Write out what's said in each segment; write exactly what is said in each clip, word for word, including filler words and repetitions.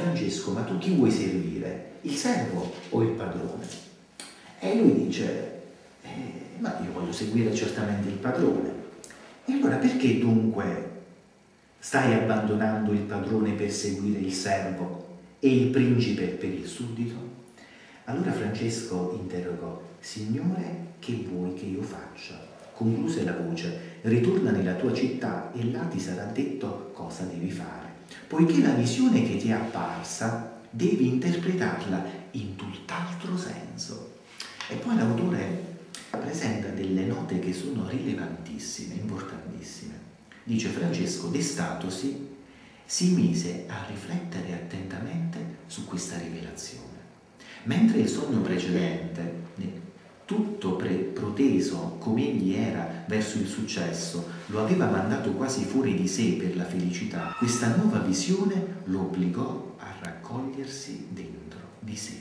Francesco, ma tu chi vuoi servire? Il servo o il padrone? E lui dice, eh, ma io voglio seguire certamente il padrone. E allora perché dunque stai abbandonando il padrone per seguire il servo e il principe per il suddito? Allora Francesco interrogò, Signore, che vuoi che io faccia? Concluse la voce, ritorna nella tua città e là ti sarà detto cosa devi fare, poiché la visione che ti è apparsa devi interpretarla in tutt'altro senso. E poi l'autore presenta delle note che sono rilevantissime, importantissime. Dice Francesco, destatosi, si mise a riflettere attentamente su questa rivelazione. Mentre il sogno precedente, tutto pre- proteso come egli era verso il successo, lo aveva mandato quasi fuori di sé per la felicità, questa nuova visione lo obbligò a raccogliersi dentro di sé.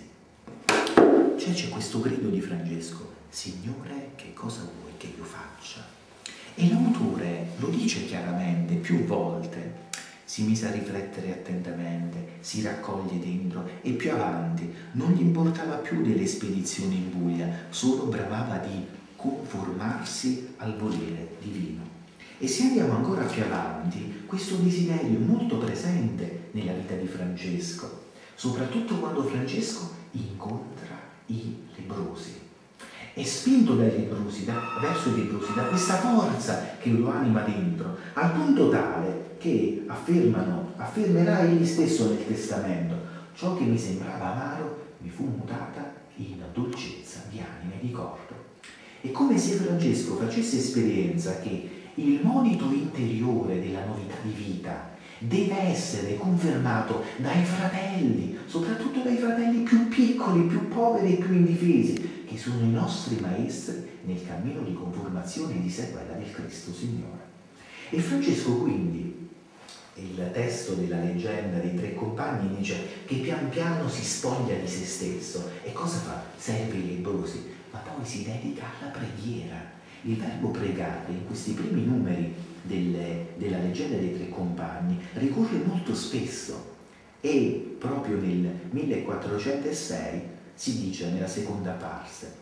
Cioè c'è questo grido di Francesco, Signore, che cosa vuoi che io faccia? E l'autore lo dice chiaramente più volte. Si mise a riflettere attentamente, si raccoglie dentro e più avanti non gli importava più delle spedizioni in Puglia, solo bramava di conformarsi al volere divino. E se andiamo ancora più avanti, questo desiderio è molto presente nella vita di Francesco, soprattutto quando Francesco incontra i lebbrosi. È spinto dai lebbrosi, da, verso i lebbrosi, da questa forza che lo anima dentro, al punto tale che affermano, affermerà egli stesso nel testamento, ciò che mi sembrava amaro mi fu mutata in dolcezza di anima e di corpo. È come se Francesco facesse esperienza che il monito interiore della novità di vita deve essere confermato dai fratelli, soprattutto dai fratelli più piccoli, più poveri e più indifesi, che sono i nostri maestri nel cammino di conformazione di sequela del Cristo Signore. E Francesco quindi, il testo della leggenda dei tre compagni dice che pian piano si spoglia di se stesso. E cosa fa? Serve i lebbrosi, ma poi si dedica alla preghiera. Il verbo pregare in questi primi numeri delle, della leggenda dei tre compagni ricorre molto spesso, e proprio nel millequattrocentosei si dice nella seconda parte,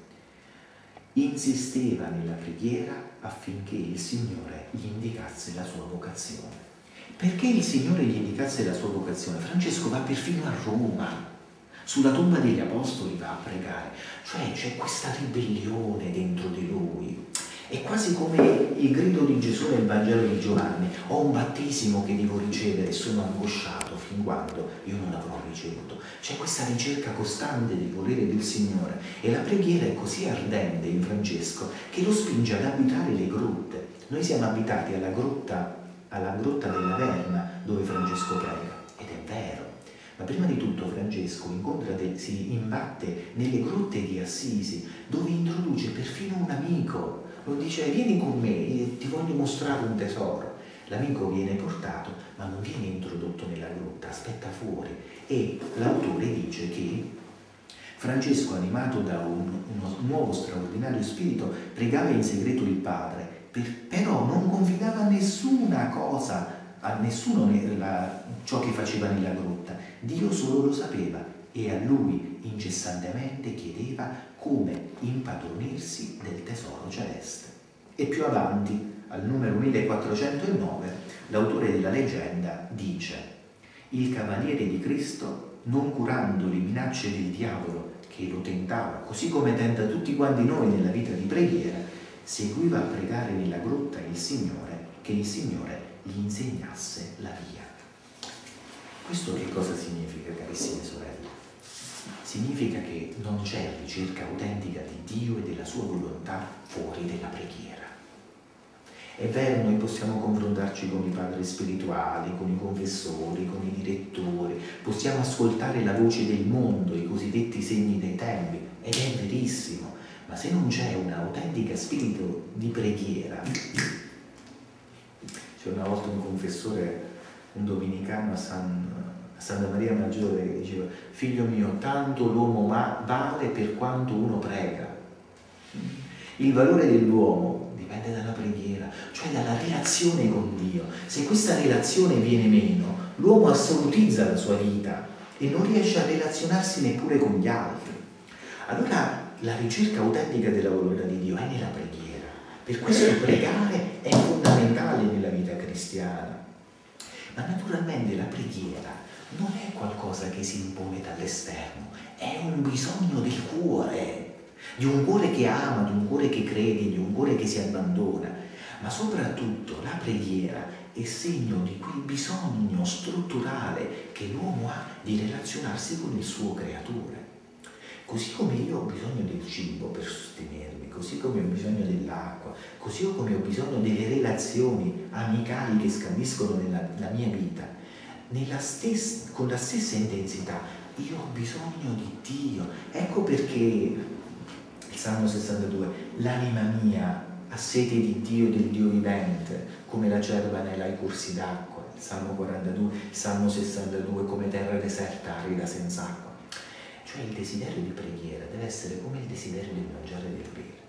insisteva nella preghiera affinché il Signore gli indicasse la sua vocazione. Perché il Signore gli indicasse la sua vocazione? Francesco va perfino a Roma, sulla tomba degli Apostoli va a pregare, cioè c'è questa ribellione dentro di lui. È quasi come il grido di Gesù nel Vangelo di Giovanni, ho un battesimo che devo ricevere e sono angosciato fin quando io non l'avrò ricevuto. C'è questa ricerca costante del volere del Signore, e la preghiera è così ardente in Francesco che lo spinge ad abitare le grotte. Noi siamo abitati alla grotta, alla grotta della Verna, dove Francesco prega, ed è vero. Ma prima di tutto Francesco incontra de, si imbatte nelle grotte di Assisi, dove introduce perfino un amico. Lo dice, vieni con me, ti voglio mostrare un tesoro. L'amico viene portato, ma non viene introdotto nella grotta, aspetta fuori. E l'autore dice che Francesco, animato da un, uno nuovo straordinario spirito, pregava in segreto il Padre, per, però non confidava a nessuna cosa, a nessuno nella, ciò che faceva nella grotta. Dio solo lo sapeva, e a lui incessantemente chiedeva come impadronirsi del tesoro celeste. E più avanti, al numero millequattrocentonove, l'autore della leggenda dice: il cavaliere di Cristo, non curando le minacce del diavolo che lo tentava, così come tenta tutti quanti noi nella vita di preghiera, seguiva a pregare nella grotta il Signore, che il Signore gli insegnasse la via. Questo che cosa significa, carissime sorelle? Significa che non c'è ricerca autentica di Dio e della sua volontà fuori della preghiera. È vero, noi possiamo confrontarci con i padri spirituali, con i confessori, con i direttori, possiamo ascoltare la voce del mondo, i cosiddetti segni dei tempi, ed è verissimo, ma se non c'è un autentico spirito di preghiera. C'è una volta un confessore, un domenicano a San a Santa Maria Maggiore, che diceva: figlio mio, tanto l'uomo vale per quanto uno prega. Il valore dell'uomo dipende dalla preghiera, cioè dalla relazione con Dio. Se questa relazione viene meno, l'uomo assolutizza la sua vita e non riesce a relazionarsi neppure con gli altri. Allora la ricerca autentica della volontà di Dio è nella preghiera. Per questo pregare è fondamentale nella vita cristiana. Ma naturalmente la preghiera non è qualcosa che si impone dall'esterno, è un bisogno del cuore, di un cuore che ama, di un cuore che crede, di un cuore che si abbandona. Ma soprattutto la preghiera è segno di quel bisogno strutturale che l'uomo ha di relazionarsi con il suo creatore. Così come io ho bisogno del cibo per sostenermi, così come ho bisogno dell'acqua, così come ho bisogno delle relazioni amicali che scandiscono nella, la mia vita, nella stessa, con la stessa intensità io ho bisogno di Dio. Ecco perché il Salmo sessantadue, l'anima mia ha sete di Dio, del Dio vivente, come la cerva nei corsi d'acqua. Il Salmo quarantadue, il Salmo sessantadue, come terra deserta, arida, senza acqua. Cioè il desiderio di preghiera deve essere come il desiderio del mangiare e del bere.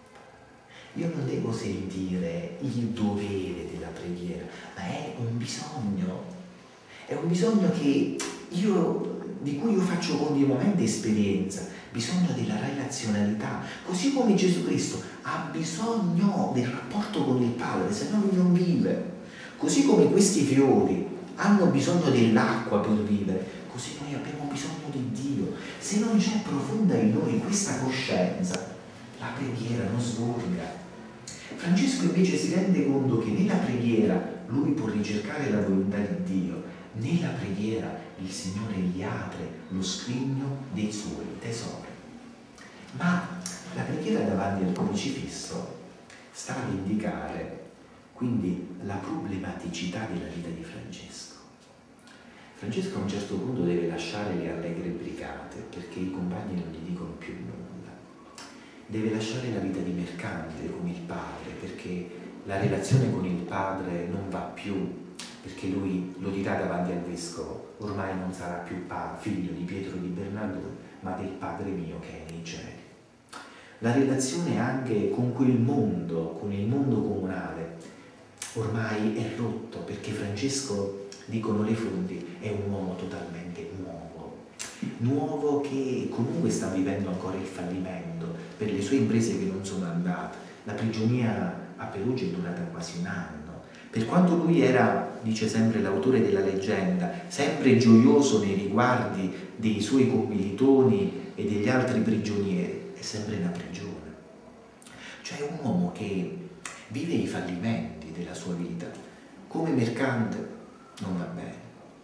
Io non devo sentire il dovere della preghiera, ma è un bisogno. È un bisogno che io, di cui io faccio continuamente esperienza, bisogno della relazionalità, così come Gesù Cristo ha bisogno del rapporto con il Padre, se no lui non vive. Così come questi fiori hanno bisogno dell'acqua per vivere, così noi abbiamo bisogno di Dio. Se non c'è profonda in noi questa coscienza, la preghiera non svolga. Francesco invece si rende conto che nella preghiera lui può ricercare la volontà di Dio. Nella preghiera il Signore gli apre lo scrigno dei suoi tesori. Ma la preghiera davanti al crocifisso sta ad indicare quindi la problematicità della vita di Francesco. Francesco a un certo punto deve lasciare le allegre brigate perché i compagni non gli dicono più nulla. Deve lasciare la vita di mercante con il padre perché la relazione con il padre non va più, perché lui lo dirà davanti al vescovo: ormai non sarà più figlio di Pietro di Bernardone, ma del Padre mio che è nei cieli. La relazione anche con quel mondo, con il mondo comunale, ormai è rotto, perché Francesco, dicono le fonti, è un uomo totalmente nuovo, nuovo che comunque sta vivendo ancora il fallimento per le sue imprese che non sono andate. La prigionia a Perugia è durata quasi un anno. Per quanto lui era, dice sempre l'autore della leggenda, sempre gioioso nei riguardi dei suoi commilitoni e degli altri prigionieri, è sempre una prigione. Cioè è un uomo che vive i fallimenti della sua vita. Come mercante non va bene,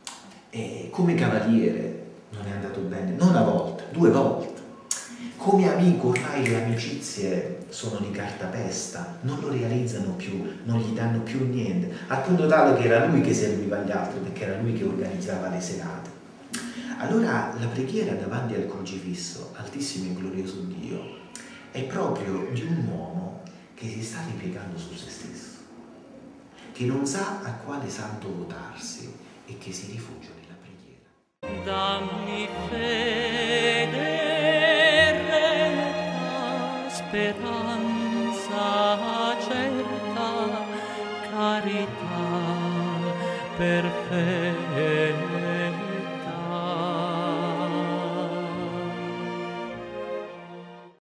e come cavaliere non è andato bene, non una volta, due volte. Come amico ormai le amicizie sono di cartapesta, non lo realizzano più, non gli danno più niente, al punto tale che era lui che serviva agli altri, perché era lui che organizzava le serate. Allora la preghiera davanti al crocifisso, altissimo e glorioso Dio, è proprio di un uomo che si sta ripiegando su se stesso, che non sa a quale santo votarsi e che si rifugia nella preghiera. Dammi fede, speranza certa, carità perfetta.